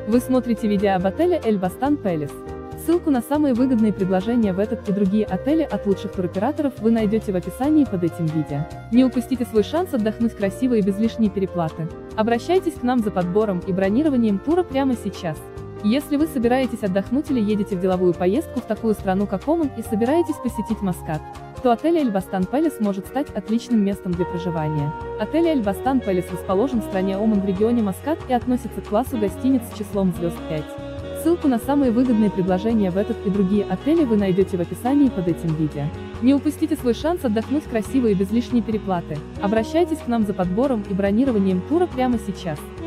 Вы смотрите видео об отеле Эльбастан Пелес. Ссылку на самые выгодные предложения в этот и другие отели от лучших туроператоров вы найдете в описании под этим видео. Не упустите свой шанс отдохнуть красиво и без лишней переплаты. Обращайтесь к нам за подбором и бронированием тура прямо сейчас. Если вы собираетесь отдохнуть или едете в деловую поездку в такую страну, как Оман, и собираетесь посетить Маскат, то отель Эльбастан Пелес может стать отличным местом для проживания. Отель Эльбастан Пелес расположен в стране Оман в регионе Маскат и относится к классу гостиниц с числом звезд 5. Ссылку на самые выгодные предложения в этот и другие отели вы найдете в описании под этим видео. Не упустите свой шанс отдохнуть красиво и без лишней переплаты. Обращайтесь к нам за подбором и бронированием тура прямо сейчас.